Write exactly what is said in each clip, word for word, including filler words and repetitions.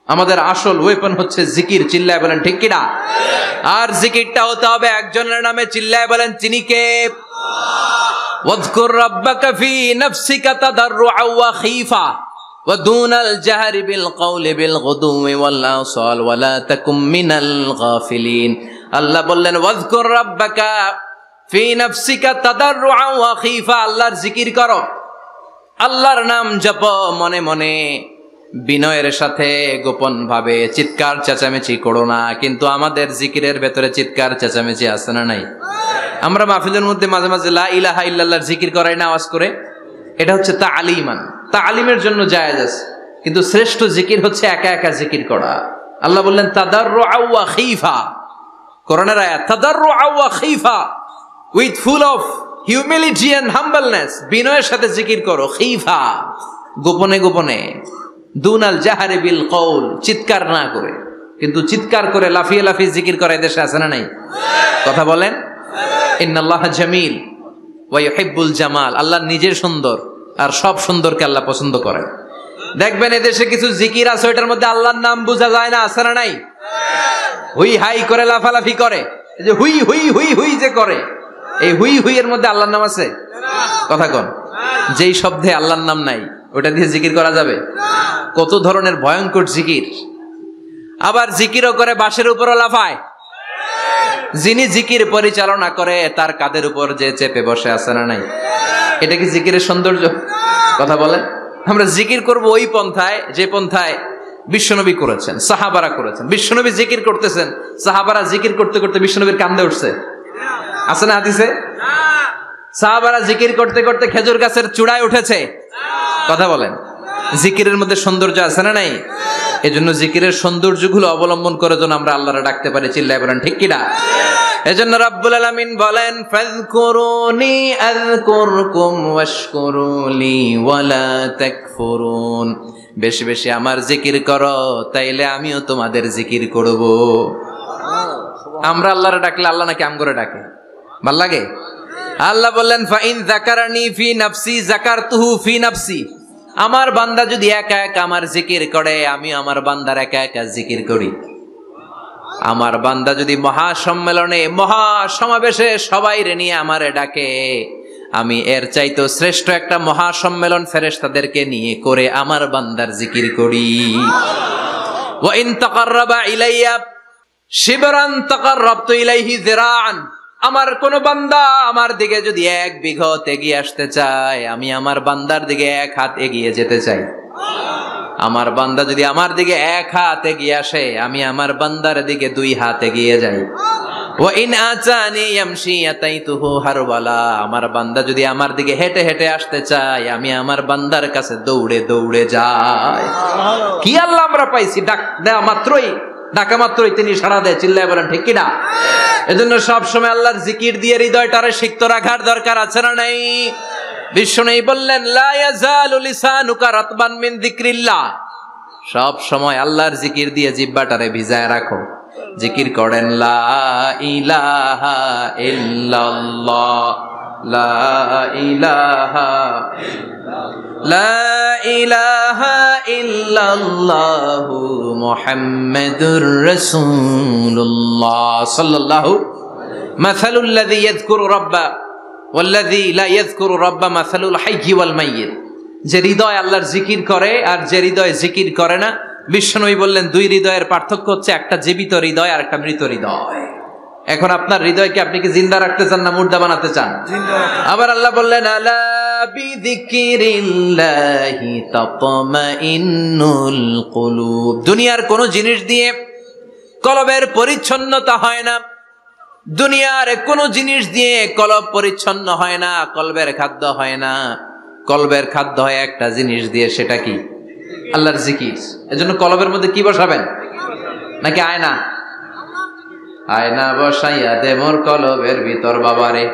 আমাদের আসল ওয়েপন হচ্ছে জিকির। চিল্লায় বলেন ঠিক কিনা? আর জিকিরটা হতে হবে একজনের নামে। চিল্লায় বলেন তিনি কে? ওয়াযকুর রাব্বাকা ফি নাফসিকা তাদাররুআ ওয়া খীফা ওয়া দুনাল জাহরি বিল কওলি বিল গুদুমি ওয়াল আসাল ওয়া লা তাকুম মিনাল গাফিলিন। আল্লাহ বললেন ওয়াযকুর রাব্বাকা ফি নাফসিকা তাদাররুআ ওয়া খীফা, আল্লাহর জিকির করো, আল্লাহর নাম জপো মনে মনে, বিনয়ের সাথে, গোপন ভাবে, চিৎকার চেঁচামেচি করো না। কিন্তু আমাদের জিকিরের ভেতরে চিৎকার চেঁচামেচি আছে না নাই? আমরা মাহফিলের মধ্যে মাঝে মাঝে লা ইলাহা ইল্লাল্লাহর জিকির করাই না আওয়াজ করে, এটা হচ্ছে তালিমান, তালিমের জন্য জায়েজ আছে। কিন্তু শ্রেষ্ঠ জিকির হচ্ছে একা একা জিকির করা। আল্লাহ বললেন তাদাররুআ ওয়া খীফা, কোরআনের আয়াত, তাদাররুআ ওয়া খীফা, with full of humility and humbleness, বিনয়ের সাথে জিকির করো। খীফা, গোপনে গোপনে। দুনাল জাহারি বিল কওল, চিৎকার না করে। কিন্তু চিৎকার করে লাফিয়ে লাফিয়ে জিকির করা দেশে আছে না নাই? কথা বলেন। ইন্নাল্লাহা জামিল ওয়া ইউহিব্বুল জামাল, আল্লাহ নিজে সুন্দর আর সব সুন্দরকে আল্লাহ পছন্দ করেন। দেখবেন এদেশে কিছু জিকির আছে ওইটার মধ্যে আল্লাহর নাম বোঝা যায় না, আছে না নাই? হুই হাই করে লাফালাফি করে, এই যে হুই হুই হুই হুই যে করে, এই হুই হুই এর মধ্যে আল্লাহর নাম আছে? কথা কন। যেই শব্দে আল্লাহর নাম নাই ওটা দিয়ে জিকির করা যাবে? কত ধরনের ভয়ঙ্কর জিকির। আবার জিকিরও করে বাঁশের উপরও লাফায়। যিনি জিকির পরিচালনা করে তার কাঁধের উপর যে চেপে বসে, আছে না নাই? এটা কি জিকিরের সৌন্দর্য? কথা বলেন। আমরা জিকির করব ওই পন্থায় যে পন্থায় বিশ্বনবী করেছেন, সাহাবারা করেছেন। বিশ্বনবী জিকির করতেছেন, সাহাবারা জিকির করতে করতে বিশ্বনবীর কান্দে উঠছে, আছে না হাদিসে? সাহাবারা জিকির করতে করতে খেজুর গাছের চূড়ায় উঠেছে। কথা বলেন। জিকিরের মধ্যে সৌন্দর্য আছে না নাই? এজন্য জিকিরের সৌন্দর্যগুলো অবলম্বন করে যেন আমরা আল্লাহরে ডাকতে পারি। চিল্লায় বলেন ঠিক কিনা? এজন্য রাব্বুল আলামিন বলেন ফাযকুরুনি আযকুরকুম ওয়াশকুরুলি ওয়ালা তাকফুরুন, বেশি বেশি আমার জিকির করো তাইলে আমিও তোমাদের জিকির করব। আমরা আল্লাহরে ডাকলে আল্লাহ নাকি আম করে ডাকে? ভাল লাগে? আল্লাহ বললেন ফাইন যাকারানি ফি নাফসি যাকারতুহু ফি নাফসি, আমার বান্দা যদি একা একা আমার জিকির করে আমি আমার বান্দার একা একা জিকির করি। আমার বান্দা যদি মহা সম্মেলনে মহা সমাবেশে সবাই রে নিয়ে আমারে ডাকে, আমি এর চাইতো শ্রেষ্ঠ একটা মহা সম্মেলন ফেরেশতাদেরকে নিয়ে করে আমার বান্দার জিকির করি। ওয়া ইন তাকাররাবা ইলাইয়া শিবরান তাকাররাবতু ইলাইহি যিরাআন, আমার কোন বান্দা আমার দিকে যদি এক বিঘত এগিয়ে আসতে চায় আমি আমার বান্দার দিকে এক হাত এগিয়ে যেতে চাই। আমার বান্দা যদি আমার দিকে এক হাত এগিয়ে আসে আমি আমার বান্দার দিকে দুই হাত এগিয়ে যাই। ওয়া ইন আতানি ইয়ামশি আতাইতুহু হারওয়ালা, আমার বান্দা যদি আমার দিকে হেঁটে হেঁটে আসতে চায় আমি আমার বান্দার কাছে দৌড়ে দৌড়ে যাই। কি আল্লাহ আমরা পাইছি, ডাক দেয়া মাত্রই, ডাকা মাত্রই তিনি সাড়া দেয়। চিল্লায় বলেন ঠিক কিনা? এজন্য সব সময় আল্লাহর জিকির দিয়ে হৃদয়টারে সিক্ত রাখার দরকার আছে না নাই? বিশ্বনবী বললেন লা ইয়াজালু লিসানুকা রাতবান মিন যিকরিল্লাহ, সব সময় আল্লাহর জিকির দিয়ে জিহ্বাটারে ভিজায় রাখো। জিকির করেন লা ইলাহা ইল্লাল্লাহ, লা ইলাহা লা ইলাহা ইল্লাল্লাহু মুহাম্মাদুর রাসূলুল্লাহ সাল্লাল্লাহু মাসালুল লাযী ইয়াযকুরু রাব্বা ওয়াল লাযী লা ইয়াযকুরু রাব্বা মাসালুল হাইয়্যি ওয়াল মাইয়্যিত, যে হৃদয় আল্লাহর জিকির করে আর যে হৃদয় জিকির করে না। বিশ্বনবী বললেন দুই হৃদয়ের পার্থক্য হচ্ছে একটা জীবিত হৃদয় আর একটা মৃত হৃদয়। এখন আপনার হৃদয়কে আপনি কি জিন্দা রাখতে চান না মুর্দা বানাতে চান? আবার আল্লাহ বললেন আলা বিযিকিরিল্লাহি তাতমাইন্নুল কুলুব, দুনিয়ার কোন জিনিস দিয়ে কলবের পরিচ্ছন্নতা হয় না। দুনিয়ার কোন জিনিস দিয়ে কলব পরিচ্ছন্ন হয় না, কলবের খাদ্য হয় না। কলবের খাদ্য হয় একটা জিনিস দিয়ে, সেটা কি? আল্লাহর জিকির। এজন্য কলবের মধ্যে কি বসাবেন? নাকি আয়না? আয়না বসাইয়া দে মোর কলবের ভিতর বাবারে।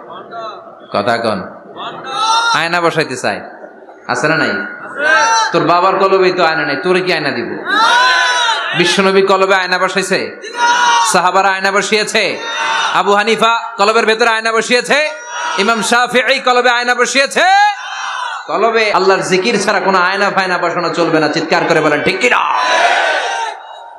কথা কন। আয়না বসাইতে চাই, আছে না নাই? তোর বাবার কলবে তো আয়না নাই, তোরে কি আয়না দিব? বিশ্বনবী কলবে আয়না বসাইছে? সাহাবারা আয়না বসিয়েছে? আবু হানিফা কলবের ভেতরে আয়না বসিয়েছে? ইমাম শাফিঈ কলবে আয়না বসিয়েছে? কলবে আল্লাহর জিকির ছাড়া কোনো আয়না ফায়না বসানো চলবে না। চিৎকার করে বলেন ঠিক কিনা?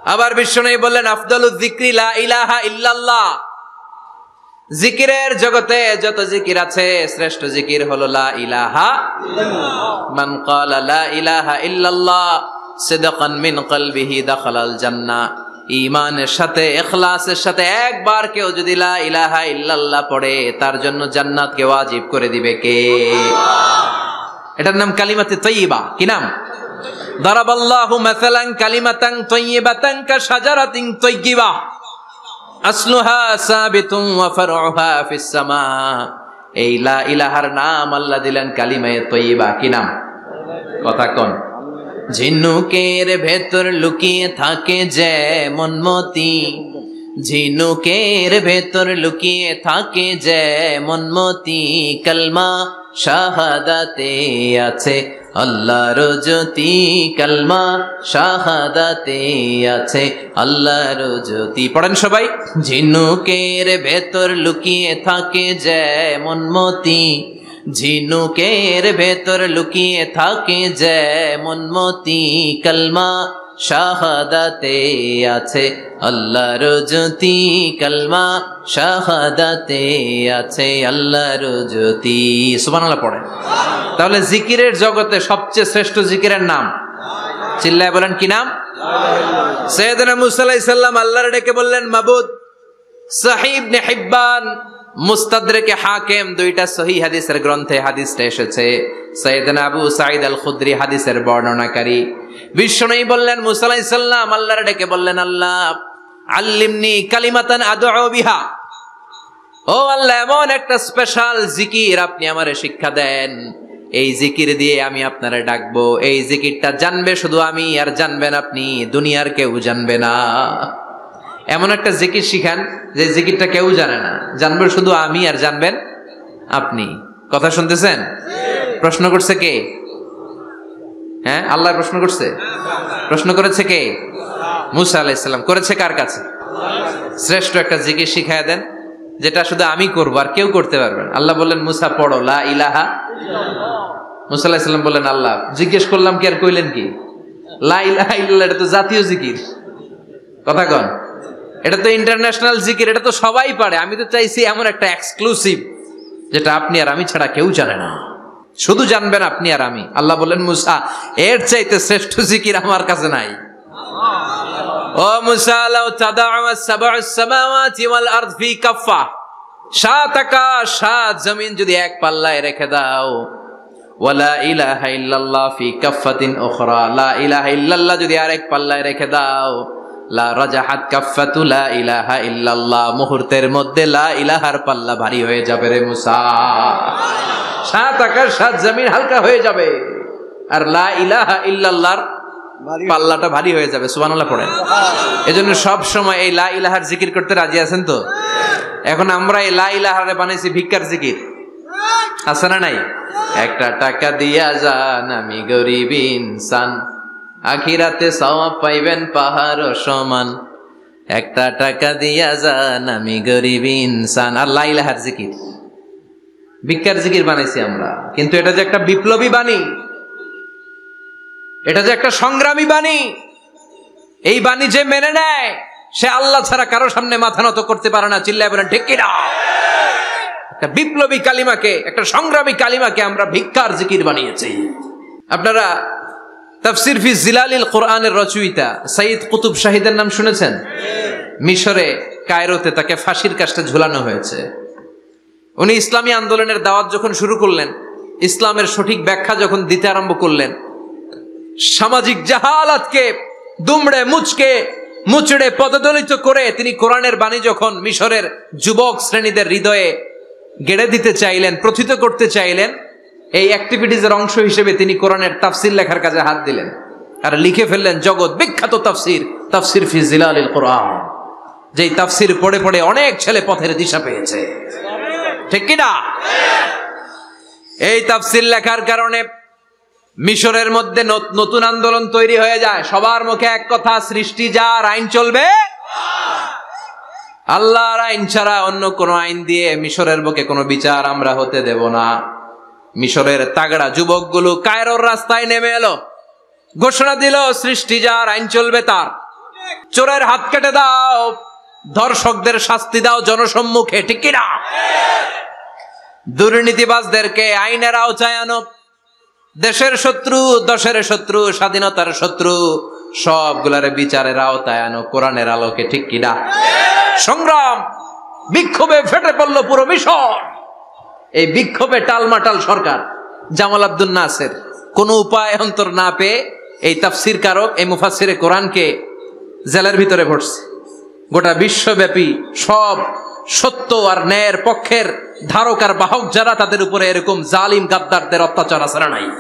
আবার বিশ্বনবী বললেন আফদালুয যিকরি লা ইলাহা ইল্লাল্লাহ। জিকিরের জগতে যত জিকির আছে শ্রেষ্ঠ জিকির হলো লা ইলাহা ইল্লাল্লাহ। মান ক্বালা লা ইলাহা ইল্লাল্লাহ সিদকান মিন কলবিহি দাখালাল জান্নাহ। ঈমানের সাথে ইখলাসের সাথে একবার কেউ যদি লা ইলাহা ইল্লাল্লাহ পড়ে তার জন্য জান্নাতকে ওয়াজিব করে দিবে কে? এটার নাম কালিমাতে তাইয়্যিবা। কি নাম? দারাবাল্লাহু মাসালান কালিমাতান তাইয়্যিবাতান কাশাজারাতিন তাইয়্যিবা আসলুহা সাবিতুন ওয়া ফারউহা ফিস সামা। এই লা ইলাহার নাম আল্লাহ দিলেন কালিমায়ে তাইয়্যিবা। কি নাম? কথা কোন? ঝিনুকের ভেতর লুকিয়ে থাকে যেমন মতি, ঝিনুকের ভেতর লুকিয়ে থাকে যেমন মতি, কালমা শাহাদাতে আছে আল্লাহর জ্যোতি, কালমা শাহাদাতে আছে আল্লাহর জ্যোতি। পড়েন সবাই। ঝিনুকের ভেতর লুকিয়ে থাকে যেমন মতি, ঝিনুকের ভেতর লুকিয়ে থাকে যেমন মতি, কালমা শাহাদাতে আছে আল্লাহর জ্যোতি, কালমা শাহাদাতে আছে আল্লাহর জ্যোতি। সুবহানাল্লাহ পড়েন। তাহলে জিকিরের জগতে সবচেয়ে শ্রেষ্ঠ জিকিরের নাম চিল্লায় বলেন কি নাম? সাইয়েদনা মুসা আলাইহিস সালাম আল্লাহর ডেকে বললেন মাবুদ। সহিহ ইবনে হিব্বান, মুস্তাদরেকে হাকিম দুইটা সহিহ হাদিসের গ্রন্থে হাদিসটা এসেছে। সাইয়েদনা আবু সাঈদ আল খুদরি হাদিসের বর্ণনাকারী। বিশ্বনবী বললেন মুসা আলাইহিস সালাম আল্লাহর ডেকে বললেন আল্লাহ আল্লিমনি কালিমাতান আদউ বিহা। ও আল্লাহ এমন একটা স্পেশাল জিকির আপনি আমারে শিক্ষা দেন, এই জিকির দিয়ে আমি আপনারে ডাকবো। এই জিকিরটা জানবে শুধু আমি, আর জানবেন আপনি, দুনিয়ার কেউ জানবে না। এমন একটা জিকির শিখান যে জিকিরটা কেউ জানে না, জানবে শুধু আমি আর জানবেন আপনি। কথা শুনতেছেন? প্রশ্ন করছে কে? হ্যাঁ, আল্লাহ প্রশ্ন করছে। প্রশ্ন করেছে কে? মুসা আলাইহিস সালাম। করেছে কার কাছে? শ্রেষ্ঠ একটা জিকির শিখায় দেন যেটা শুধু আমি করবো আর কেউ করতে পারবেন। আল্লাহ বললেন মুসা পড়ো লা ইলাহা ইল্লাল্লাহ। মুসা আলাইহিস সালাম বললেন আল্লাহ জিজ্ঞেস করলাম কি আর কইলেন কি? লা ইলাহা ইল্লাল্লাহ এটা তো জাতীয় জিকির। কথা কন, এটা তো ইন্টারন্যাশনাল জিকির, এটা তো সবাই পারে। আমি তো চাইছি এমন একটা এক্সক্লুসিভ যেটা আপনি আর আমি ছাড়া কেউ জানে না, শুধু জানবেন আপনি আর আমি। আল্লাহ বললেন মুসা এর চাইতে শ্রেষ্ঠ জিকির আমার কাছে নাই। ও মুসা লাউ তাদাউ সাবউস সামাওয়াতি ওয়াল আরদ ফি কাফা, সাত আকাশ সাত জমিন যদি এক পাল্লায় রেখে দাও, ওয়ালা ইলাহা ইল্লাল্লাহ ফি কাফাতিন উখরা, লা ইলাহা ইল্লাল্লাহ যদি আরেক পাল্লায় রেখে দাও, লা রাজাহাত কাফাতু লা ইলাহা ইল্লাল্লাহ, মুহূর্তের মধ্যে লা ইলাহার পাল্লা ভারী হয়ে যাবে রে মুসা। সাত আকাশ সাত জমিন হালকা হয়ে যাবে আর লা ইলাহা ইল্লাল্লাহর পাল্লাটা ভারী হয়ে যাবে। সুবহানাল্লাহ পড়েন। এজন্য সব সময় এই লা ইলাহার জিকির করতে রাজি আছেন তো? এখন আমরা এই লা ইলাহারে বানাইছি ভিক্ষার জিকির, আছে না নাই? একটা টাকা দিয়া যান আমি গরিব ইনসান, আখিরাতে সওয়াব পাইবেন পাহাড় সমান। একটা টাকা দিয়া যান আমি গরিব ইনসান। আর লা ইলাহার জিকির ভিক্ষার জিকির বানাইছি আমরা। কিন্তু এটা যে একটা বিপ্লবী বাণী, এটা যে একটা সংগ্রামী বাণী, এই বাণী যে মেনে নেয় সে আল্লাহ ছাড়া কারো সামনে মাথা নত করতে পারে না। চিল্লায় বলেন ঠিক কিনা? একটা বিপ্লবী কালিমাকে, একটা সংগ্রামী কালিমাকে আমরা ভিক্ষার জিকির বানিয়েছি। আপনারা তাফসির ফি জিলালিল কোরআনের রচয়িতা সাইয়্যিদ কুতুব শাহীদের নাম শুনেছেন? মিশরে কায়রোতে তাকে ফাঁসির কাস্টে ঝুলানো হয়েছে। উনি ইসলামী আন্দোলনের দাওয়াত যখন শুরু করলেন, ইসলামের সঠিক ব্যাখ্যা যখন দিতে আরম্ভ করলেন, সামাজিক জাহালাতকে দুমড়ে মুচকে মুচড়ে পদদলিত করে তিনি কোরআনের বাণী যখন মিশরের যুবক শ্রেণীদের হৃদয়ে গেড়ে দিতে চাইলেন, প্রথিত করতে চাইলেন, এই অ্যাক্টিভিটিজের অংশ হিসেবে তিনি কোরআনের তাফসির লেখার কাজে হাত দিলেন আর লিখে ফেললেন জগৎ বিখ্যাত তাফসির, তাফসির ফি জিলালিল কোরআন। যেই তাফসির পড়ে পড়ে অনেক ছেলে পথের দিশা পেয়েছে। ঠিক কিনা? এই তাফসির লেখার কারণে মিশরের মধ্যে নতুন আন্দোলন তৈরি হয়ে যায়। সবার মুখে এক কথা, সৃষ্টি যার, আইন চলবে আল্লাহর আইন ছাড়া অন্য কোন আইন দিয়ে মিশরের বুকে কোনো বিচার আমরা হতে দেব না। মিশরের তাগড়া যুবকগুলো কায়রোর রাস্তায় নেমে এলো, ঘোষণা দিল সৃষ্টি যার, আইন চলবে তার। চোরের হাত কেটে দাও, ধর্ষকদের শাস্তি দাও জনসম্মুখে, ঠিক কিনা? দুর্নীতিবাজদেরকে আইনের আওতায় আনো। দেশের শত্রু, দশের শত্রু, স্বাধীনতার শত্রু সবগুলার বিচারের আওতায় আনো কোরআনের আলোকে, ঠিক কিনা? সংগ্রাম, বিক্ষোভে ফেটে পড়ল পুরো মিশর। এই বিক্ষোভে টালমাটাল সরকার। জামাল আব্দুল নাসের কোন উপায় অন্তর না পেয়ে এই তাফসির কারক, এই মুফাসসিরে কোরআনকে জেলের ভিতরে ভরছে। গোটা বিশ্বব্যাপী সব সত্য আর ন্যায়ের পক্ষের ধারক আর বাহক যারা, তাদের উপরে এরকম জালিম গাদ্দারদের অত্যাচার আছে না নাই?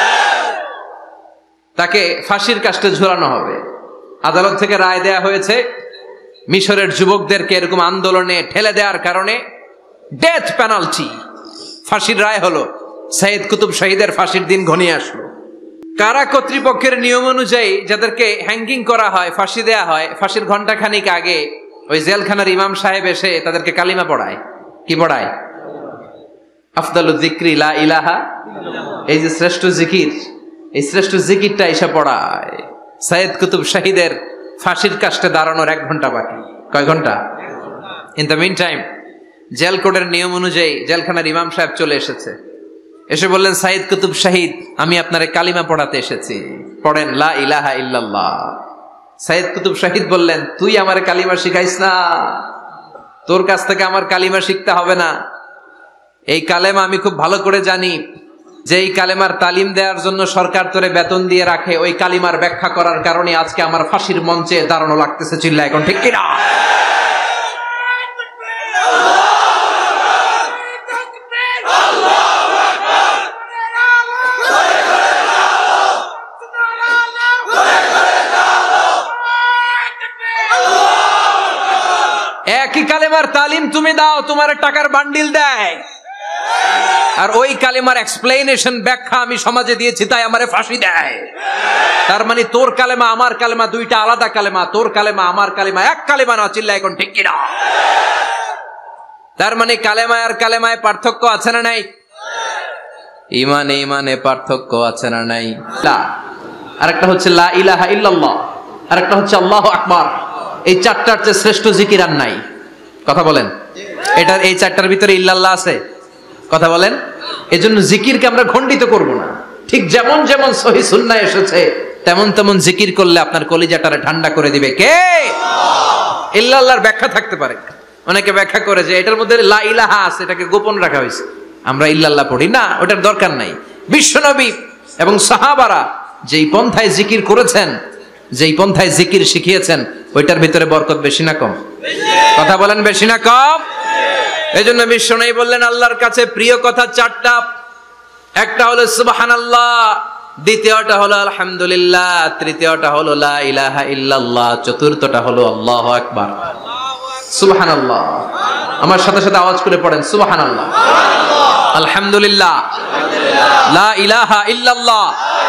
তাকে ফাঁসির কাস্টে ঝুলানো হবে। আদালত থেকে রায় দেয়া হয়েছে মিশরের যুবকদেরকে এরকম আন্দোলনে ঠেলে দেওয়ার কারণে ডেথ পেনাল্টি, ফাঁসির রায় হলো। সাইয়েদ কুতুব শহীদের ফাঁসির দিন ঘনিয়ে আসলো। কারা কর্তৃপক্ষের নিয়ম অনুযায়ী যাদেরকে হ্যাঙ্গিং করা হয়, ফাঁসি দেয়া হয়, ফাঁসির ঘন্টা খানিক আগে ওই জেলখানার ইমাম সাহেব এসে তাদেরকে কালিমা পড়ায়। কি পড়ায়? আফদালুজ যিকরি লা ইলাহা, এই যে শ্রেষ্ঠ জিকির, এই শ্রেষ্ঠ জিকিরটা এসে পড়ায়। সাইয়েদ কুতুব শহীদের ফাঁসির কাস্টে দাঁড়ানোর এক ঘন্টা বাকি। কয় ঘন্টা? In the mean time jail কোডের নিয়ম অনুযায়ী জেলখানার ইমাম সাহেব চলে এসেছে। এসে বললেন, সাইয়েদ কুতুব শহীদ, আমি আপনারে কালিমা পড়াতে এসেছি, পড়েন লা ইলাহা ইল্লাল্লাহ। সাইয়েদ কুতুব শহীদ বললেন, তুই আমার কালিমা শিখাইস না, তোর কাছ থেকে আমার কালিমা শিখতে হবে না। এই কালেমা আমি খুব ভালো করে জানি, যে এই কালেমার তালিম দেওয়ার জন্য সরকার তোরে বেতন দিয়ে রাখে, ওই কালিমার ব্যাখ্যা করার কারণে আজকে আমার ফাঁসির মঞ্চে দাঁড়ানো লাগতেছে। চিল্লা এখন, ঠিক কিনা? একই কালেমার তালিম তুমি দাও, তোমার টাকার বান্ডিল দেয়, আর ওই কালেমার এক্সপ্লেনেশন ব্যাখ্যা আমি সমাজে দিয়েছি তাই আমারে ফাঁসি দেয়। তার মানে তোর কালেমা আমার কালেমা দুইটা আলাদা কালেমা, তোর কালেমা আমার কালেমা এক কালেমা না। চিল্লা এখন, ঠিক কিনা? তার মানে কালেমায় আর কালেমায় পার্থক্য আছে না নাই? ইমানে ইমানে পার্থক্য আছে না নাই? আরেকটা হচ্ছে লা ইলাহা ইল্লাল্লাহ, আরেকটা হচ্ছে আল্লাহু আকবার। এই চারটার চেয়ে শ্রেষ্ঠ জিকির আর নাই। কথা বলেন, এটার এই চারটার ভিতরে ইল্লাল্লাহ আছে? কথা বলেন। এজন্য জিকিরকে আমরা খণ্ডিত করব না। ঠিক যেমন যেমন সহিহ সুন্নাহ এসেছে তেমন তেমন জিকির করলে আপনার কলিজাটারে ঠান্ডা করে দিবে কে? ইল্লাল্লাহর ব্যাখ্যা থাকতে পারে, অনেকে ব্যাখ্যা করে যে এটার মধ্যে লা ইলাহা আছে, এটাকে গোপন রাখা হয়েছে, আমরা ইল্লাল্লাহ পড়ি না, ওটার দরকার নাই। বিশ্বনবী এবং সাহাবারা যেই পন্থায় জিকির করেছেন, যেই পন্থায় জিকির শিখিয়েছেন, ওইটার ভিতরে বরকত বেশি না কম? কথা বলেন, বেশি না কম? এই জন্য বিশ্বনবী বললেন আল্লাহর কাছে প্রিয় কথা চারটা। একটা হলো সুবহানাল্লাহ, দ্বিতীয়টা হলো আলহামদুলিল্লাহ, তৃতীয়টা হলো লা ইলাহা ইল্লাল্লাহ, চতুর্থটা হলো আল্লাহু আকবার। সুবহানাল্লাহ, আমার সাথে সাথে আওয়াজ করে পড়েন সুবহানাল্লাহ, আলহামদুলিল্লাহ, লা ইলাহা ইল্লাল্লাহ,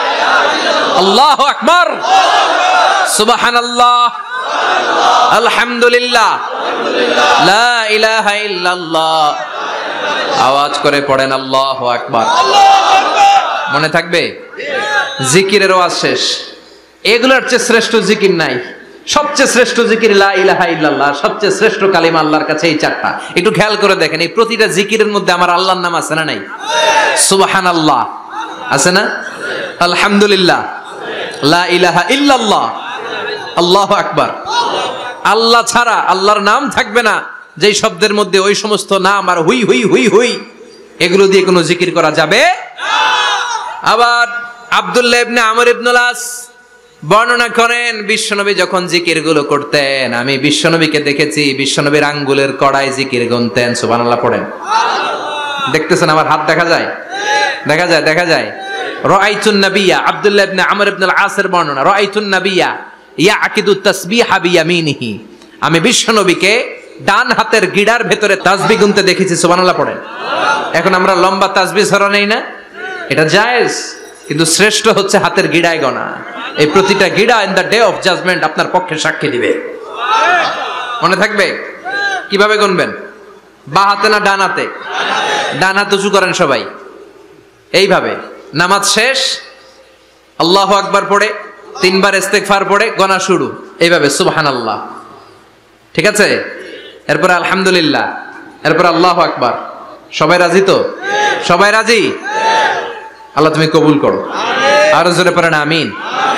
আল্লাহু আকবার, সুবহানাল্লাহ, আলহামদুলিল্লাহ, লা ইলাহা ইল্লাল্লাহ। আওয়াজ করে পড়েন আল্লাহু আকবার। মনে থাকবে? জিকিরের ওয়াজ শেষ। এগুলোর চেয়ে শ্রেষ্ঠ জিকির নাই। সবচেয়ে শ্রেষ্ঠ জিকির লা ইলাহা ইল্লাল্লাহ, সবচেয়ে শ্রেষ্ঠ কালিমা আল্লাহর কাছে এই চারটা। একটু খেয়াল করে দেখেন, এই প্রতিটা জিকিরের মধ্যে আমার আল্লাহর নাম আছে না নাই? সুবহানাল্লাহ আছে না? আলহামদুলিল্লাহ, লা ইলাহা ইল্লাল্লাহ, আল্লাহু আকবার। আল্লাহ ছাড়া আল্লাহর নাম থাকবে না যেই শব্দের মধ্যে ওই সমস্ত নাম আর হুই হুই হুই হুই এগুলো দিয়ে কোনো জিকির করা যাবে না। আবার আব্দুল্লাহ ইবনে আমর ইবনুল আস বর্ণনা করেন, বিশ্বনবী যখন জিকির গুলো করতেন, আমি বিশ্বনবীকে দেখেছি বিশ্বনবীর আঙ্গুলের কড়াই জিকির গুনতেন। সুবহানাল্লাহ পড়েন। দেখতেছেন আমার হাত দেখা যায়? দেখা যায়, দেখা যায়। রাআইতুন নাবিয়্যা, আব্দুল্লাহ ইবনে আমর ইবনুল আসের বর্ণনা, রাআইতুন নাবিয়্যা ইয়াকিদু তাসবিহা বিয়ামিনিহি, আমি বিশ্বনবীকে ডান হাতের গিড়ার ভেতরে তাসবিহ গুনতে দেখেছি। সুবহানাল্লাহ পড়েন। এখন আমরা লম্বা তাসবিহ ছড়া নেই না, এটা জায়েজ, কিন্তু শ্রেষ্ঠ হচ্ছে হাতের গিড়ায় গোনা। এই প্রতিটা গিড়া in the day of judgement আপনার পক্ষে সাক্ষী দিবে। মনে থাকবে? কিভাবে গুনবেন? বা হাতে না ডান হাতে? ডান হাত উঁচু করেন সবাই, এইভাবে। নামাজ শেষ, আল্লাহু আকবার পড়ে তিনবার ইস্তেগফার পড়ে গোনা শুরু, এইভাবে সুবহানাল্লাহ, ঠিক আছে? এরপরে আলহামদুলিল্লাহ, এরপর আল্লাহু আকবার। সবাই রাজি তো? সবাই রাজি? আল্লাহ তুমি কবুল করো। আরো জোরে পড়েন আমিন।